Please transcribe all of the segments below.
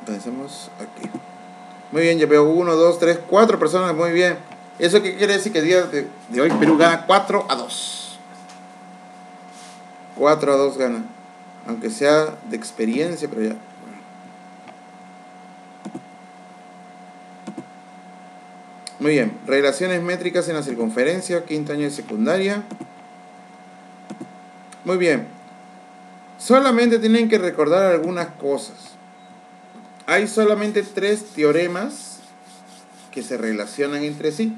Pensemos aquí. Muy bien, ya veo 1, 2, 3, 4 personas. Muy bien. ¿Eso qué quiere decir? Que el día de hoy Perú gana 4-2. 4-2 gana. Aunque sea de experiencia, pero ya. Muy bien. Relaciones métricas en la circunferencia. Quinto año de secundaria. Muy bien. Solamente tienen que recordar algunas cosas. Hay solamente 3 teoremas que se relacionan entre sí.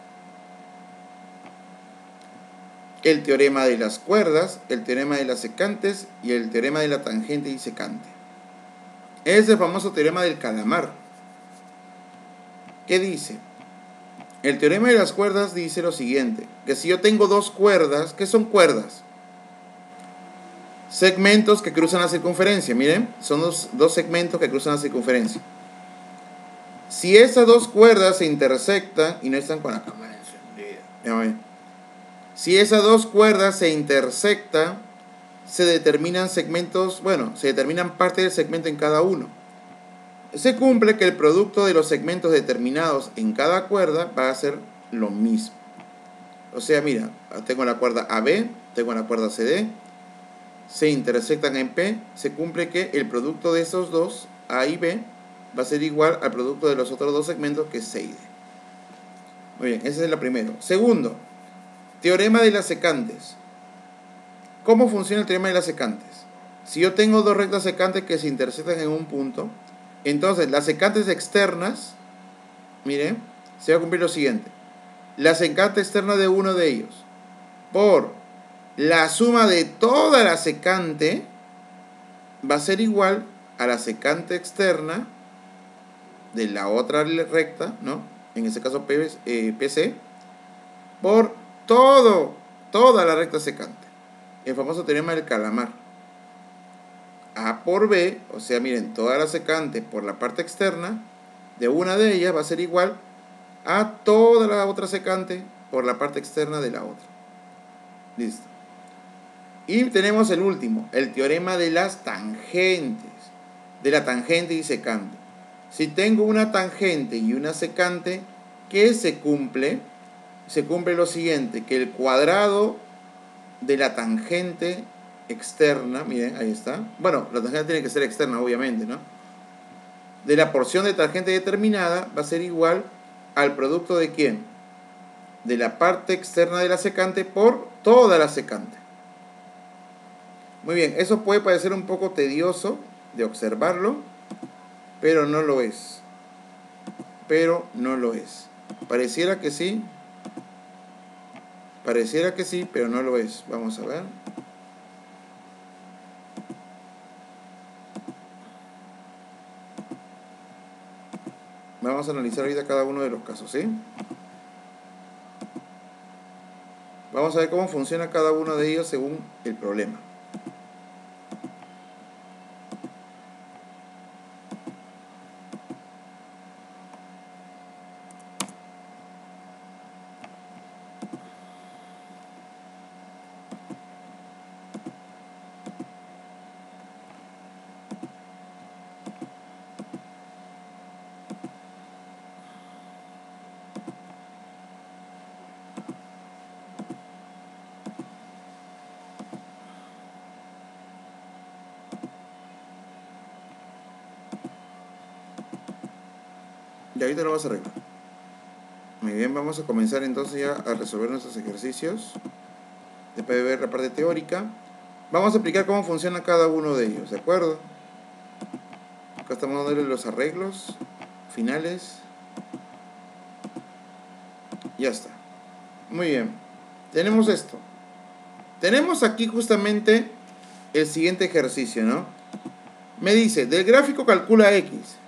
El teorema de las cuerdas, el teorema de las secantes y el teorema de la tangente y secante. Es el famoso teorema del calamar. ¿Qué dice? El teorema de las cuerdas dice lo siguiente, que si yo tengo 2 cuerdas, ¿qué son cuerdas? Segmentos que cruzan la circunferencia, miren, son dos segmentos que cruzan la circunferencia. Si esas 2 cuerdas se intersectan, y no están con la cámara encendida, si esas 2 cuerdas se intersectan, se determinan segmentos, se determinan parte del segmento en cada uno. Se cumple que el producto de los segmentos determinados en cada cuerda va a ser lo mismo. O sea, mira, tengo la cuerda AB, tengo la cuerda CD, se intersectan en P, se cumple que el producto de esos dos, A y B, va a ser igual al producto de los otros 2 segmentos, que es C y D. Muy bien, ese es el primero. Segundo, teorema de las secantes. ¿Cómo funciona el teorema de las secantes? Si yo tengo 2 rectas secantes que se intersectan en un punto, entonces las secantes externas, miren, se va a cumplir lo siguiente. La secante externa de uno de ellos por la suma de toda la secante va a ser igual a la secante externa de la otra recta, ¿no? En este caso PC, por toda la recta secante. El famoso teorema del calamar. A por B, o sea, miren, toda la secante por la parte externa de una de ellas va a ser igual a toda la otra secante por la parte externa de la otra. Listo. Y tenemos el último, el teorema de las tangentes, de la tangente y secante. Si tengo una tangente y una secante, ¿qué se cumple? Se cumple lo siguiente, que el cuadrado de la tangente externa, miren, ahí está. Bueno, la tangente tiene que ser externa, obviamente, ¿no? De la porción de tangente determinada va a ser igual al producto de ¿quién? De la parte externa de la secante por toda la secante. Muy bien, eso puede parecer un poco tedioso de observarlo, pero no lo es. Pareciera que sí, pero no lo es. Vamos a ver. Vamos a analizar ahorita cada uno de los casos, ¿sí? Vamos a ver cómo funciona cada uno de ellos según el problema. Y ahorita lo vas a arreglar. Muy bien, vamos a comenzar entonces ya a resolver nuestros ejercicios. Después de ver la parte teórica, vamos a explicar cómo funciona cada uno de ellos, ¿de acuerdo? Acá estamos dándole los arreglos finales. Ya está. Muy bien. Tenemos esto. Tenemos aquí justamente el siguiente ejercicio, ¿no? Me dice, del gráfico calcula X.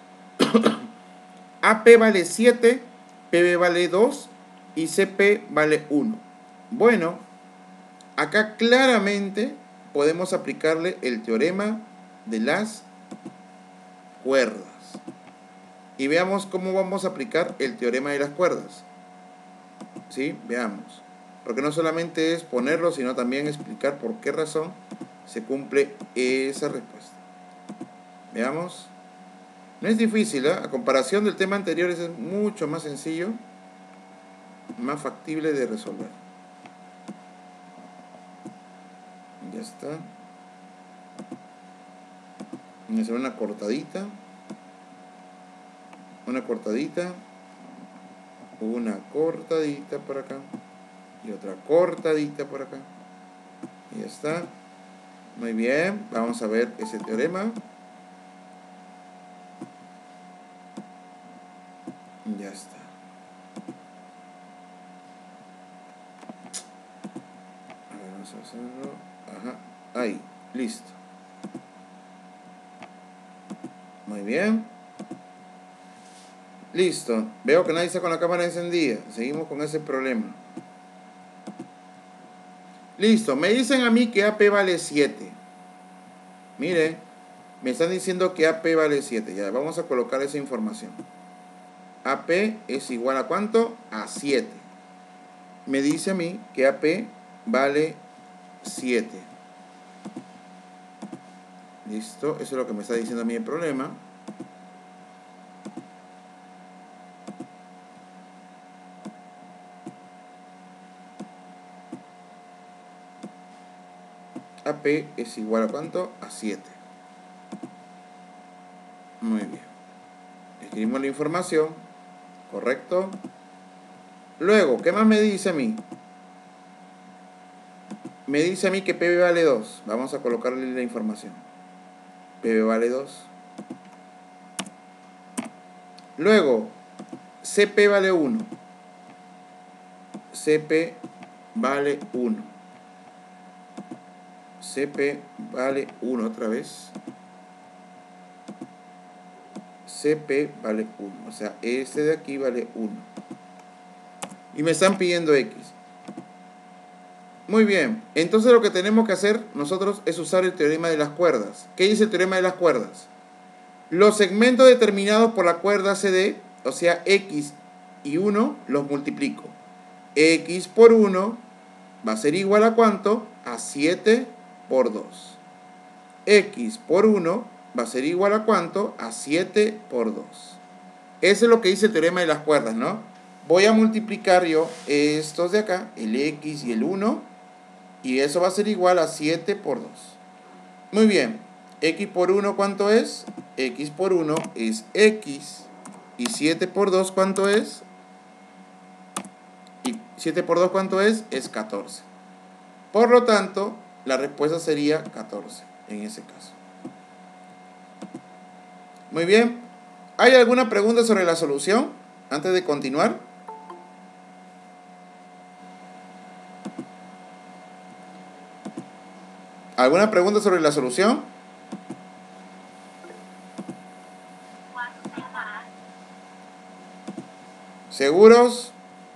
AP vale 7, PB vale 2 y CP vale 1. Bueno, acá claramente podemos aplicarle el teorema de las cuerdas. Y veamos cómo vamos a aplicar el teorema de las cuerdas. ¿Sí? Veamos. Porque no solamente es ponerlo, sino también explicar por qué razón se cumple esa respuesta. Veamos. No es difícil, ¿eh? A comparación del tema anterior, es mucho más sencillo, más factible de resolver. Ya está. Voy a hacer una cortadita. Una cortadita. Una cortadita por acá. Y otra cortadita por acá. Y ya está. Muy bien. Vamos a ver ese teorema. Ya está. A ver, vamos a hacerlo. Ajá. Ahí. Listo. Muy bien. Listo. Veo que nadie está con la cámara encendida. Seguimos con ese problema. Listo. Me dicen a mí que AP vale 7. Mire. Me están diciendo que AP vale 7. Ya, vamos a colocar esa información. AP es igual a ¿cuánto? A 7. Me dice a mí que AP vale 7. Listo. Eso es lo que me está diciendo a mí el problema. AP es igual a ¿cuánto? A 7. Muy bien. Escribimos la información. Correcto. Luego, ¿qué más me dice a mí? Me dice a mí que PB vale 2. Vamos a colocarle la información. PB vale 2. Luego, CP vale 1. CP vale 1. CP vale 1 otra vez. CP vale 1. O sea, este de aquí vale 1. Y me están pidiendo X. Muy bien. Entonces lo que tenemos que hacer nosotros es usar el teorema de las cuerdas. ¿Qué dice el teorema de las cuerdas? Los segmentos determinados por la cuerda CD, o sea, X y 1, los multiplico. X por 1 va a ser igual a ¿cuánto? A 7 por 2. X por 1 va a ser igual a ¿cuánto? A 7 por 2. Eso es lo que dice el teorema de las cuerdas, ¿no? Voy a multiplicar yo estos de acá, el X y el 1, y eso va a ser igual a 7 por 2. Muy bien. X por 1, ¿cuánto es? X por 1 es X. ¿Y 7 por 2 cuánto es? ¿Y 7 por 2 cuánto es? Es 14. Por lo tanto, la respuesta sería 14 en ese caso. Muy bien. ¿Hay alguna pregunta sobre la solución antes de continuar? ¿Alguna pregunta sobre la solución? ¿Seguros?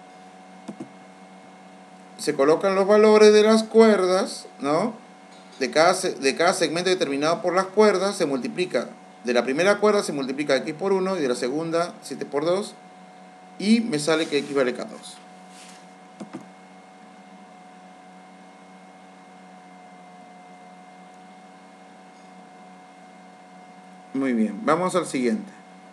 Se colocan los valores de las cuerdas, ¿no? De cada segmento determinado por las cuerdas se multiplica. De la primera cuerda se multiplica X por 1 y de la segunda 7 por 2. Y me sale que X vale 14. Muy bien, vamos al siguiente.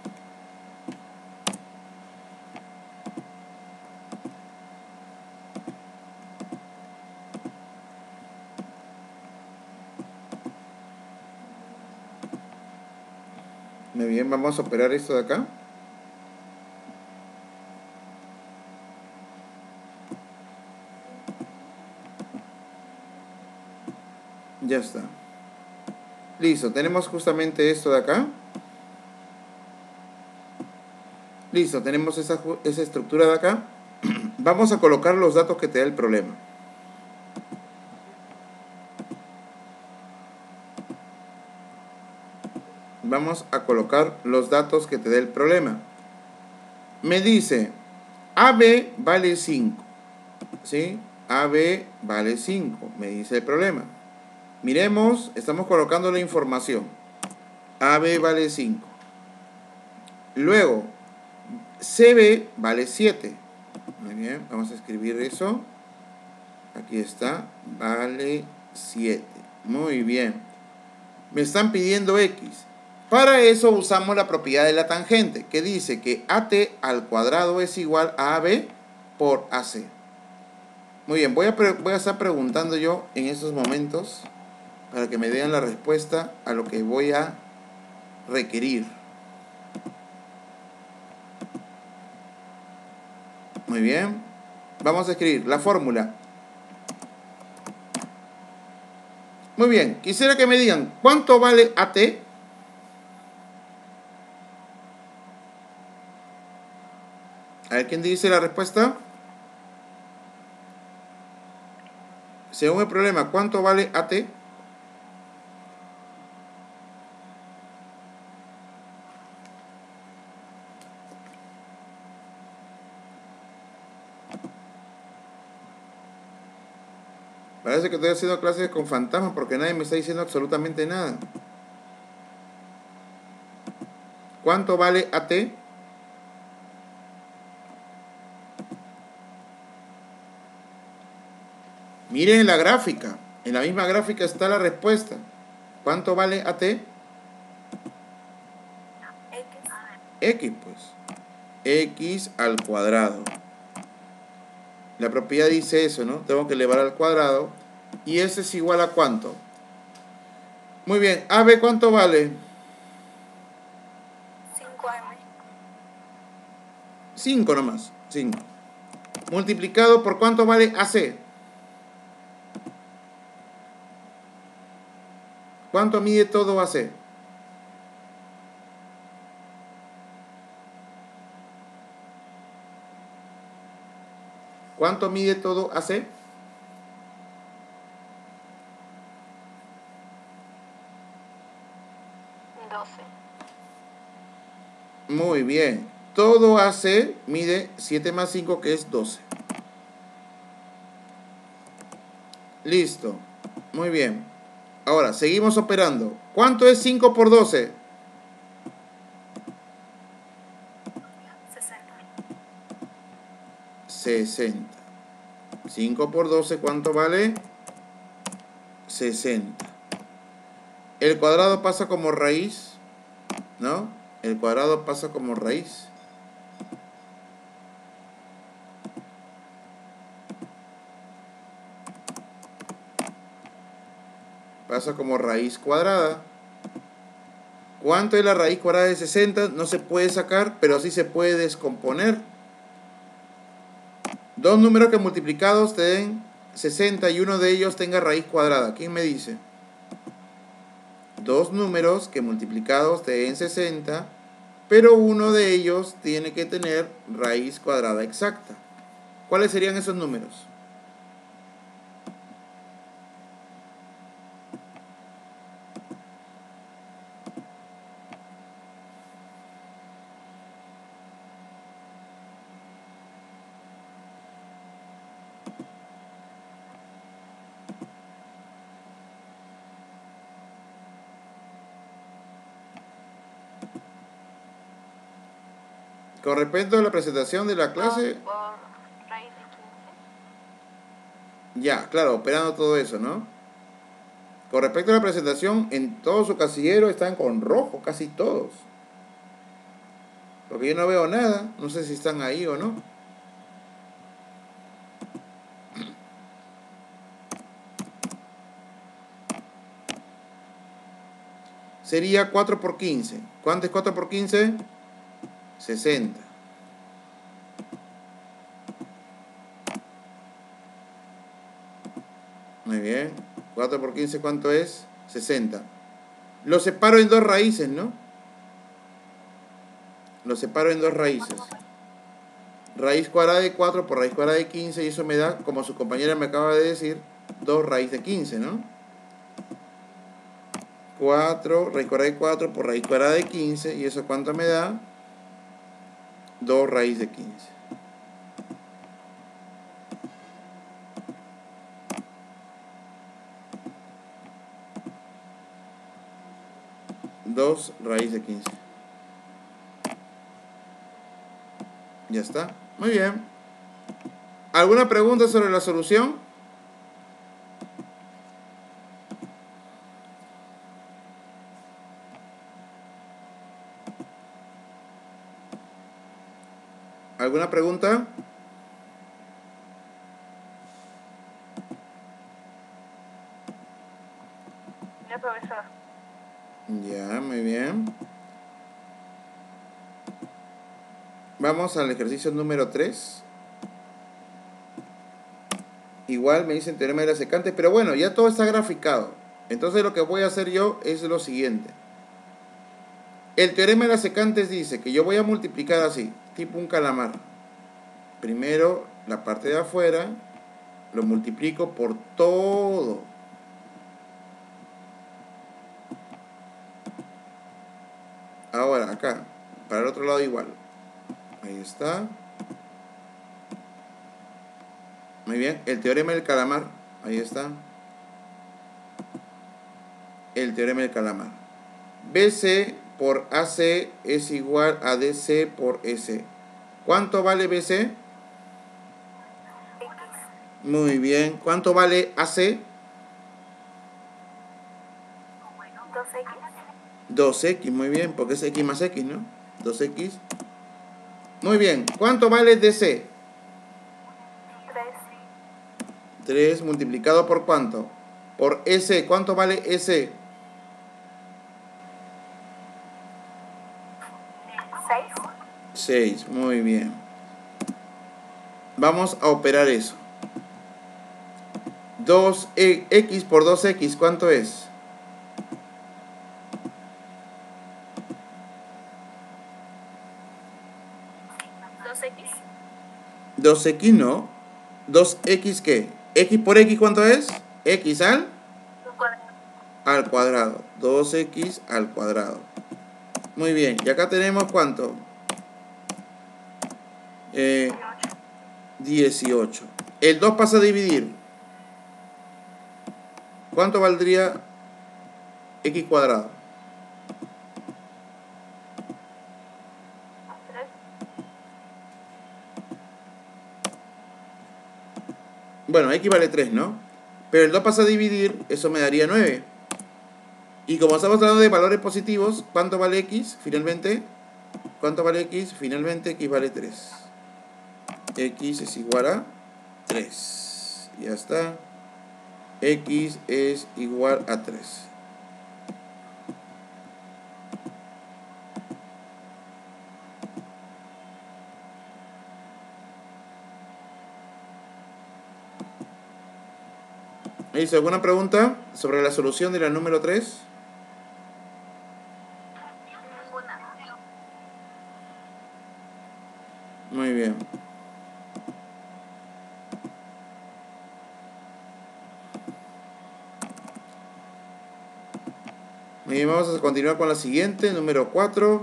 Muy bien, vamos a operar esto de acá. Ya está. Listo, tenemos justamente esto de acá. Listo, tenemos esa estructura de acá. Vamos a colocar los datos que te da el problema. Vamos a colocar los datos que te da el problema. Me dice, AB vale 5. ¿Sí? AB vale 5, me dice el problema. Miremos, estamos colocando la información. AB vale 5. Luego, CB vale 7. Muy bien, vamos a escribir eso. Aquí está, vale 7. Muy bien. Me están pidiendo X. Para eso usamos la propiedad de la tangente, que dice que AT al cuadrado es igual a AB por AC. Muy bien, voy a estar preguntando yo en estos momentos para que me den la respuesta a lo que voy a requerir. Muy bien. Vamos a escribir la fórmula. Muy bien. Quisiera que me digan cuánto vale AT. A ver, ¿quién dice la respuesta? Según el problema, ¿cuánto vale AT? Parece que estoy haciendo clases con fantasmas porque nadie me está diciendo absolutamente nada. ¿Cuánto vale AT? Miren la gráfica. En la misma gráfica está la respuesta. ¿Cuánto vale AT? X, pues. X al cuadrado. La propiedad dice eso, ¿no? Tengo que elevar al cuadrado. ¿Y ese es igual a cuánto? Muy bien. AB, ¿cuánto vale? 5M. 5 nomás. 5. Multiplicado por ¿cuánto vale AC? ¿Cuánto mide todo AC? ¿Cuánto mide todo AC? 12. Muy bien. Todo AC mide 7 más 5, que es 12. Listo. Muy bien. Ahora, seguimos operando. ¿Cuánto es 5 por 12? 60. 5 por 12, ¿cuánto vale? 60. El cuadrado pasa como raíz, ¿no? El cuadrado pasa como raíz. Pasa como raíz cuadrada. ¿Cuánto es la raíz cuadrada de 60? No se puede sacar, pero sí se puede descomponer. Dos números que multiplicados te den 60 y uno de ellos tenga raíz cuadrada. ¿Quién me dice? Dos números que multiplicados te den 60, pero uno de ellos tiene que tener raíz cuadrada exacta. ¿Cuáles serían esos números? Con respecto a la presentación de la clase... Por raíz de 15. Ya, claro, operando todo eso, ¿no? Con respecto a la presentación, en todo su casillero están con rojo, casi todos. Porque yo no veo nada, no sé si están ahí o no. Sería 4 por 15. ¿Cuánto es 4 por 15? 60. Muy bien. 4 por 15, ¿cuánto es? 60. Lo separo en dos raíces, ¿no? Lo separo en dos raíces. Raíz cuadrada de 4 por raíz cuadrada de 15, y eso me da, como su compañera me acaba de decir, 2 raíz de 15, ¿no? 4, raíz cuadrada de 4 por raíz cuadrada de 15, y eso ¿cuánto me da? 2 raíz de 15. Dos raíz de 15. Ya está. Muy bien. ¿Alguna pregunta sobre la solución? ¿Alguna pregunta? Ya, profesor. Ya, muy bien. Vamos al ejercicio número 3. Igual me dicen teorema de la secante, pero bueno, ya todo está graficado. Entonces lo que voy a hacer yo es lo siguiente. El teorema de las secantes dice que yo voy a multiplicar así, tipo un calamar. Primero la parte de afuera, lo multiplico por todo. Ahora acá, para el otro lado igual. Ahí está. Muy bien, el teorema del calamar. Ahí está. El teorema del calamar. BC por AC es igual a DC por EC. ¿Cuánto vale BC? X. Muy bien. ¿Cuánto vale AC? 2X. 2X, muy bien, porque es X más X, ¿no? 2X. Muy bien. ¿Cuánto vale DC? 3. 3 multiplicado por ¿cuánto? Por EC. ¿Cuánto vale EC? 6. 6. Muy bien. Vamos a operar eso. 2X por 2X, ¿cuánto es? 2X. 2X no. 2X ¿qué? ¿X por X cuánto es? X al cuadrado. 2X al cuadrado. Muy bien. Y acá tenemos ¿cuánto? 18. El 2 pasa a dividir. ¿Cuánto valdría X cuadrado? 3. Bueno, X vale 3, ¿no? Pero el 2 pasa a dividir, eso me daría 9. Y como estamos hablando de valores positivos, ¿cuánto vale X finalmente? ¿Cuánto vale X? Finalmente X vale 3. X es igual a 3. Ya está. X es igual a 3. ¿Hizo alguna pregunta sobre la solución de la número 3? Ninguna. Muy bien. Muy bien, vamos a continuar con la siguiente, número 4.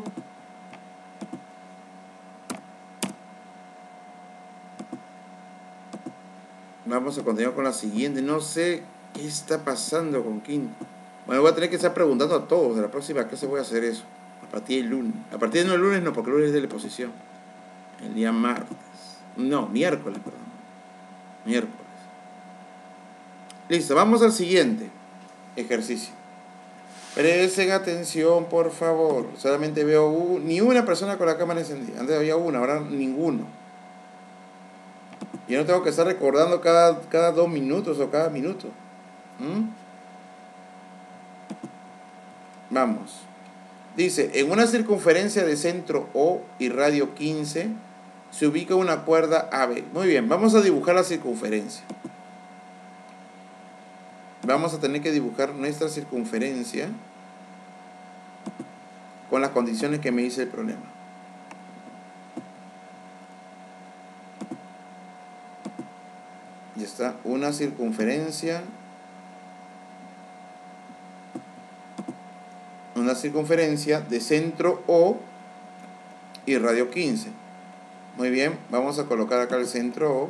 Vamos a continuar con la siguiente. No sé qué está pasando con Kim. Bueno, voy a tener que estar preguntando a todos. De la próxima clase voy a hacer eso. A partir del lunes. A partir del lunes no, porque el lunes es de la exposición. El día martes. No, miércoles, perdón. Miércoles. Listo, vamos al siguiente ejercicio. Presten atención, por favor. Solamente veo ni una persona con la cámara encendida. Antes había una, ahora ninguno. Yo no tengo que estar recordando cada 2 minutos o cada minuto. ¿Mm? Vamos. Dice, en una circunferencia de centro O y radio 15, se ubica una cuerda AB. Muy bien, vamos a dibujar la circunferencia. Vamos a tener que dibujar nuestra circunferencia con las condiciones que me dice el problema. Ya está, una circunferencia de centro O y radio 15. Muy bien, vamos a colocar acá el centro O.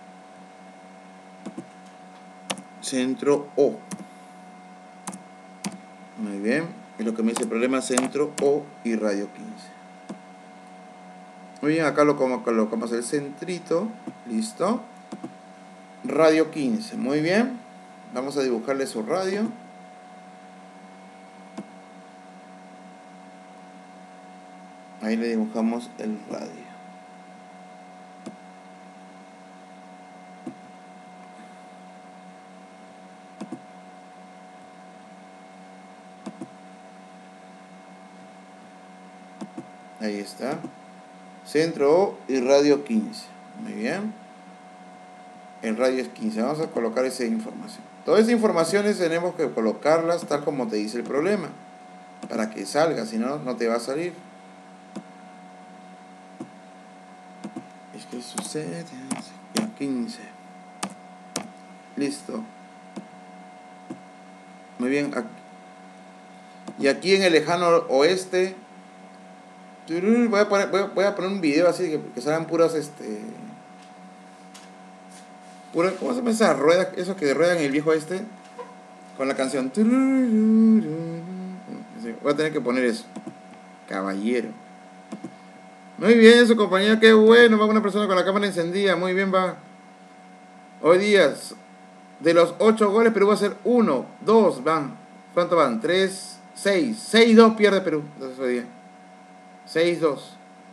Centro O. Muy bien. Y lo que me dice problema centro O y radio 15. Muy bien, acá lo colocamos el centrito. Listo. Radio 15. Muy bien. Vamos a dibujarle su radio. Ahí le dibujamos el radio. Ahí está. Centro O y radio 15. Muy bien. El radio es 15. Vamos a colocar esa información. Todas esas informaciones tenemos que colocarlas tal como te dice el problema. Para que salga, si no, no te va a salir. Es que sucede. Ya, 15. Listo. Muy bien. Y aquí en el lejano oeste. Voy a poner un video así que salgan puros ¿cómo se llama esas ruedas? Esos que ruedan el viejo este. Con la canción. Voy a tener que poner eso. Caballero. Muy bien, su compañero, qué bueno. Va una persona con la cámara encendida. Muy bien, va. Hoy día, de los 8 goles, Perú va a ser 1, 2, van. ¿Cuánto van? 3, 6. 6-2 pierde Perú. Entonces hoy día. 6-2.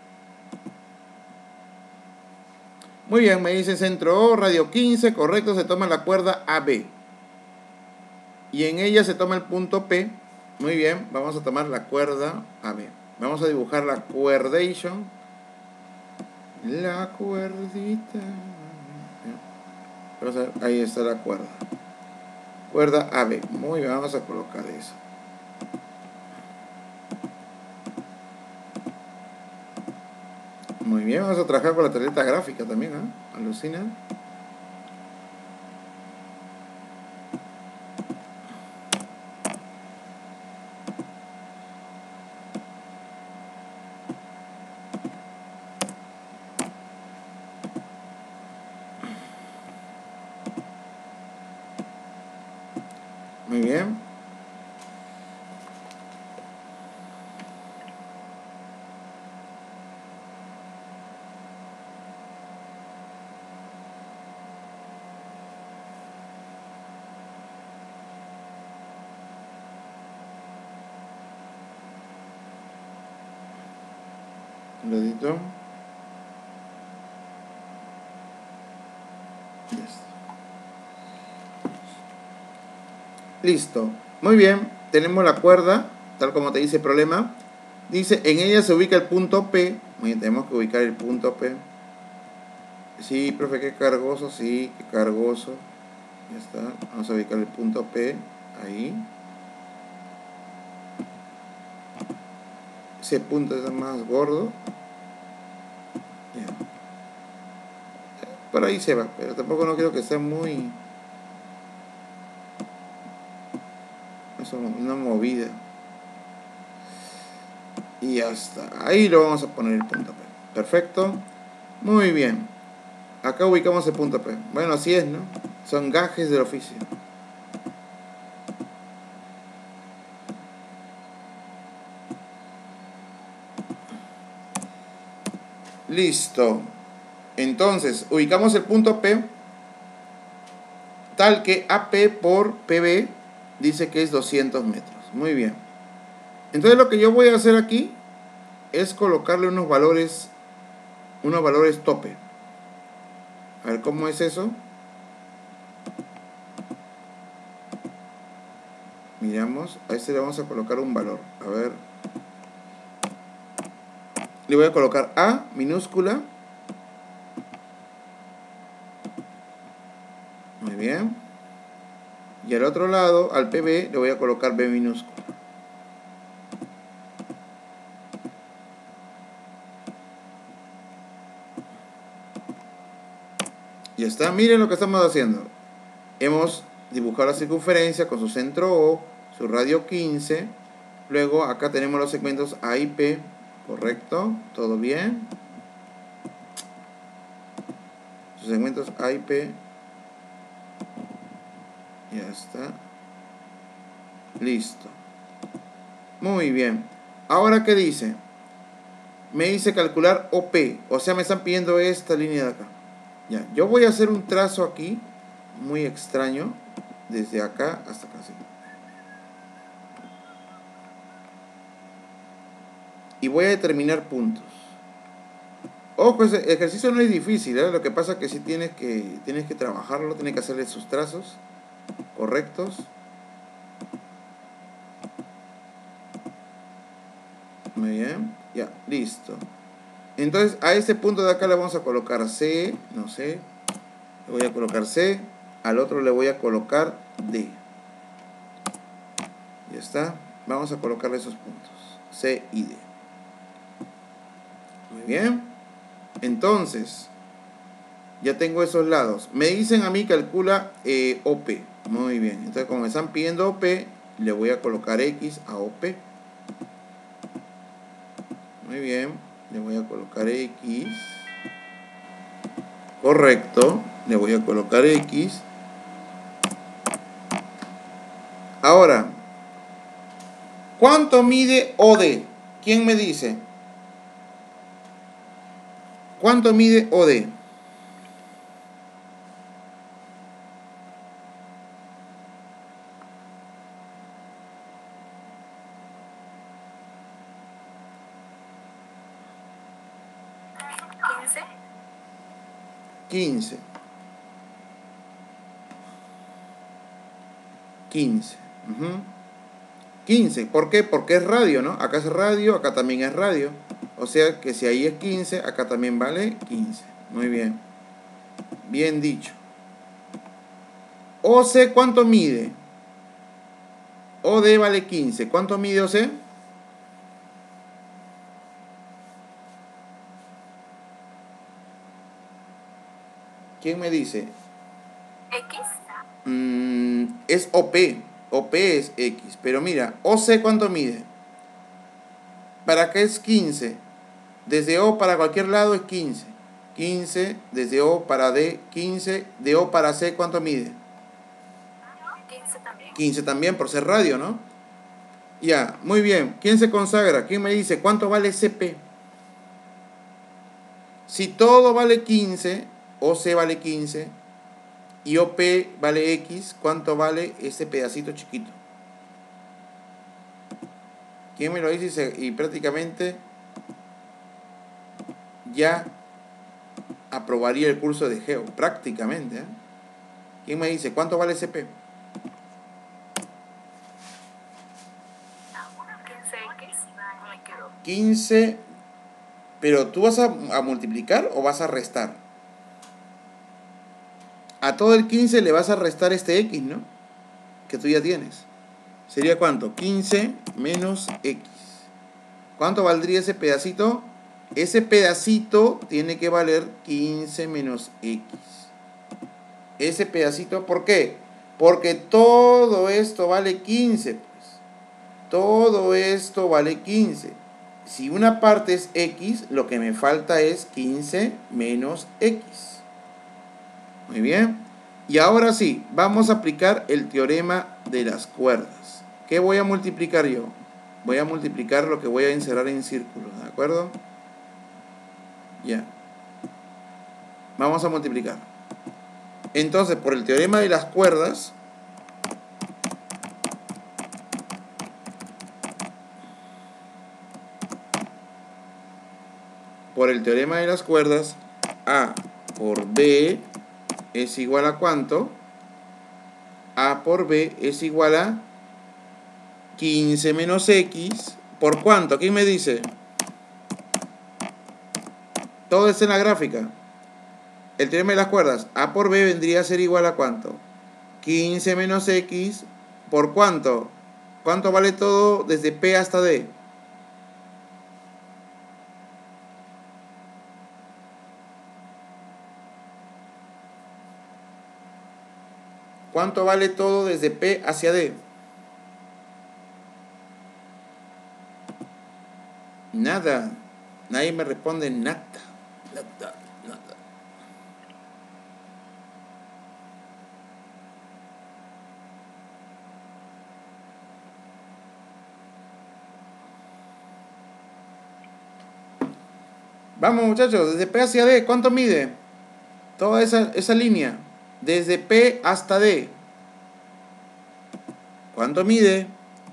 Muy bien, me dice centro O, radio 15, correcto, se toma la cuerda AB. Y en ella se toma el punto P. Muy bien, vamos a tomar la cuerda AB. Vamos a dibujar la cuerdation. La cuerdita. Vamos a ver, ahí está la cuerda. Cuerda AB. Muy bien, vamos a colocar eso. Muy bien, vamos a trabajar con la tarjeta gráfica también, ¿eh? Alucina. Muy bien. Un dedito. Listo. Muy bien. Tenemos la cuerda, tal como te dice el problema. Dice, en ella se ubica el punto P. Muy bien, tenemos que ubicar el punto P. Sí, profe, qué cargoso. Sí, qué cargoso. Ya está. Vamos a ubicar el punto P. Ahí. Ese punto es más gordo. Ya. Por ahí se va, pero tampoco no quiero que sea muy... Eso, una movida. Y ya está. Ahí lo vamos a poner el punto P. Perfecto. Muy bien. Acá ubicamos el punto P. Bueno, así es, ¿no? Son gajes del oficio. Listo. Entonces, ubicamos el punto P tal que AP por PB dice que es 200 metros. Muy bien. Entonces lo que yo voy a hacer aquí es colocarle unos valores tope. A ver cómo es eso. Miramos, a este le vamos a colocar un valor. A ver. Le voy a colocar A minúscula. Muy bien. Y al otro lado, al PB, le voy a colocar B minúscula. Ya está, miren lo que estamos haciendo. Hemos dibujado la circunferencia con su centro O, su radio 15. Luego acá tenemos los segmentos A y P. Correcto, todo bien. Sus segmentos A y P. Ya está. Listo. Muy bien. Ahora, ¿qué dice? Me dice calcular OP. O sea, me están pidiendo esta línea de acá. Ya, yo voy a hacer un trazo aquí, muy extraño, desde acá hasta acá, sí. Y voy a determinar puntos. Ojo, ese ejercicio no es difícil, ¿eh? Lo que pasa es que sí tienes que trabajarlo, tienes que hacerle sus trazos correctos. Muy bien, ya, listo. Entonces, a este punto de acá le vamos a colocar C, no sé, le voy a colocar C, al otro le voy a colocar D. Ya está, vamos a colocarle esos puntos, C y D. Muy bien, entonces, ya tengo esos lados. Me dicen a mí calcula OP. Muy bien, entonces como me están pidiendo OP, le voy a colocar X a OP. Muy bien, le voy a colocar X. Correcto, le voy a colocar X. Ahora, ¿cuánto mide OD? ¿Quién me dice? ¿Cuánto mide OD? ¿15? 15. 15. 15. ¿Por qué? Porque es radio, ¿no? Acá es radio, acá también es radio. O sea que si ahí es 15, acá también vale 15. Muy bien. Bien dicho. OC, ¿cuánto mide? OD vale 15. ¿Cuánto mide OC? ¿Quién me dice? ¿X? Es OP. OP es X. Pero mira, OC, ¿cuánto mide? ¿Para qué es 15? Desde O para cualquier lado es 15. 15, desde O para D, 15. De O para C, ¿cuánto mide? 15 también. 15 también, por ser radio, ¿no? Ya, muy bien. ¿Quién se consagra? ¿Quién me dice cuánto vale CP? Si todo vale 15, OC vale 15 y OP vale X, ¿cuánto vale ese pedacito chiquito? ¿Quién me lo dice? Y prácticamente ya aprobaría el curso de Geo, prácticamente, ¿eh? ¿Quién me dice cuánto vale CP? 15X. No me quedó. 15, pero ¿tú vas a multiplicar o vas a restar? A todo el 15 le vas a restar este X, ¿no? Que tú ya tienes. ¿Sería cuánto? 15 menos X. ¿Cuánto valdría ese pedacito? Ese pedacito tiene que valer 15 menos X. Ese pedacito, ¿por qué? Porque todo esto vale 15, pues. Todo esto vale 15. Si una parte es X, lo que me falta es 15 menos X. Muy bien. Y ahora sí, vamos a aplicar el teorema de las cuerdas. ¿Qué voy a multiplicar yo? Voy a multiplicar lo que voy a encerrar en círculos, ¿de acuerdo? Ya. Vamos a multiplicar. Entonces, por el teorema de las cuerdas, A por B es igual a ¿cuánto? A por B es igual a 15 menos X. ¿Por cuánto? ¿Quién me dice? Todo está en la gráfica. El teorema de las cuerdas. A por B vendría a ser igual a ¿cuánto? 15 menos X. ¿Por cuánto? ¿Cuánto vale todo desde P hasta D? ¿Cuánto vale todo desde P hacia D? Nada. Nadie me responde nada. Nada, nada. Vamos muchachos, desde P hacia D, ¿cuánto mide? Toda esa línea. Desde P hasta D. ¿Cuánto mide?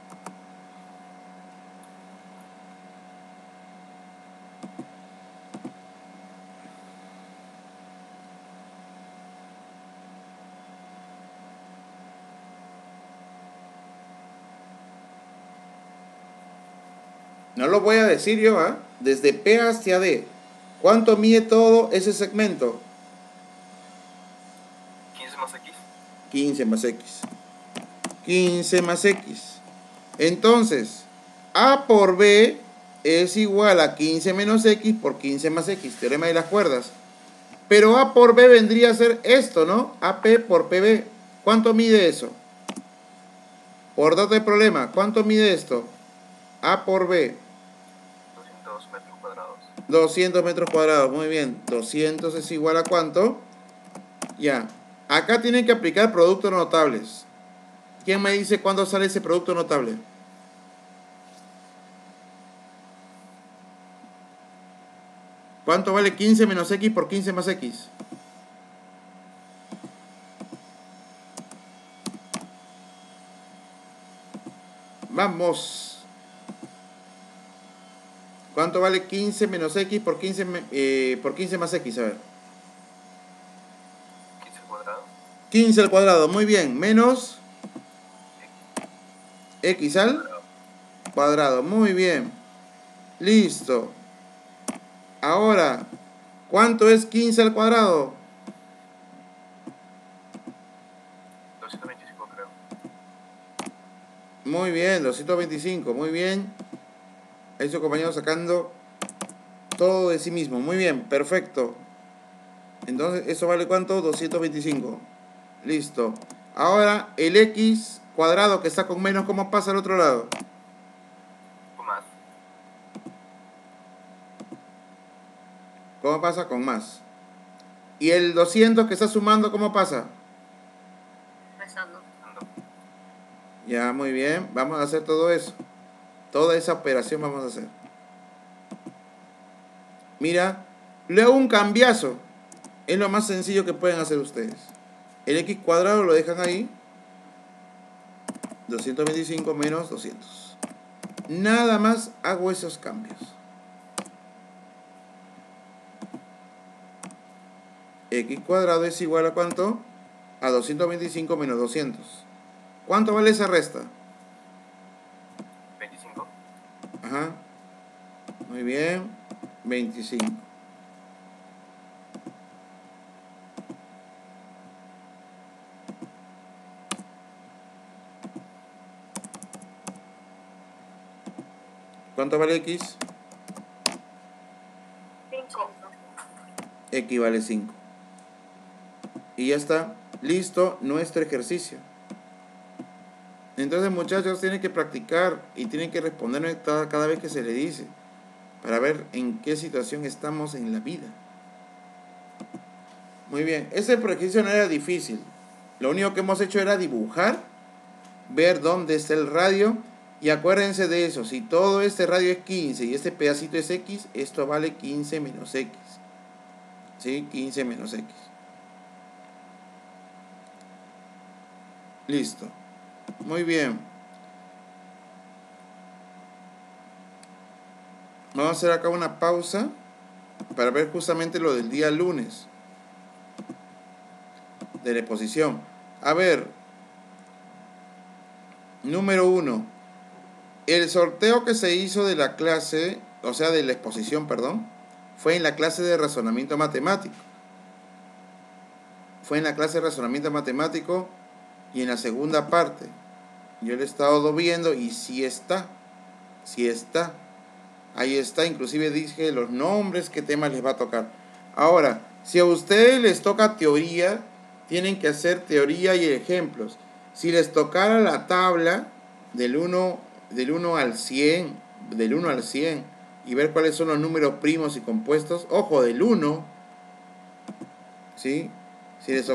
No lo voy a decir yo, ¿ah? Desde P hacia D. ¿Cuánto mide todo ese segmento? 15 más X. 15 más X. 15 más X. Entonces, A por B es igual a 15 menos X por 15 más X. Teorema de las cuerdas. Pero A por B vendría a ser esto, ¿no? AP por PB. ¿Cuánto mide eso? Por dato de problema, ¿cuánto mide esto? A por B. 200 metros cuadrados. 200 metros cuadrados, muy bien. 200 es igual a ¿cuánto? Ya. Acá tienen que aplicar productos notables. ¿Quién me dice cuándo sale ese producto notable? ¿Cuánto vale 15 menos X por 15 más X? Vamos. ¿Cuánto vale 15 menos X por 15 más X? A ver. 15 al cuadrado. 15 al cuadrado, muy bien. Menos X al cuadrado, muy bien. Listo. Ahora, ¿cuánto es 15 al cuadrado? 225 creo. Muy bien, 225, muy bien. Ahí su compañero sacando todo de sí mismo. Muy bien, perfecto. Entonces, ¿eso vale cuánto? 225. Listo. Ahora, el X cuadrado que está con menos, ¿cómo pasa al otro lado? O más. ¿Cómo pasa? Con más. Y el 200 que está sumando, ¿cómo pasa? Rezando. Ya, muy bien. Vamos a hacer todo eso. Toda esa operación vamos a hacer. Mira, luego un cambiazo. Es lo más sencillo que pueden hacer ustedes. El X cuadrado lo dejan ahí. 225 menos 200. Nada más hago esos cambios. X cuadrado es igual a ¿cuánto? A 225 menos 200. ¿Cuánto vale esa resta? 25. Ajá. Muy bien. 25. ¿Cuánto vale X? 5. X vale 5. Y ya está. Listo nuestro ejercicio. Entonces, muchachos, tienen que practicar y tienen que responderme cada vez que se le dice, para ver en qué situación estamos en la vida. Muy bien, ese ejercicio no era difícil. Lo único que hemos hecho era dibujar, ver dónde está el radio, y acuérdense de eso. Si todo este radio es 15 y este pedacito es X, esto vale 15 menos X. ¿Sí? 15 menos X. Listo. Muy bien. Vamos a hacer acá una pausa para ver justamente lo del día lunes de la exposición. A ver, número 1. El sorteo que se hizo de la clase, o sea, de la exposición, perdón, fue en la clase de razonamiento matemático. Fue en la clase de razonamiento matemático y en la segunda parte. Yo lo he estado viendo y sí está. Sí está. Ahí está, inclusive dije los nombres, qué temas les va a tocar. Ahora, si a ustedes les toca teoría, tienen que hacer teoría y ejemplos. Si les tocara la tabla del 1 al 100, del 1 al 100, y ver cuáles son los números primos y compuestos, ojo, del 1, ¿sí? Si les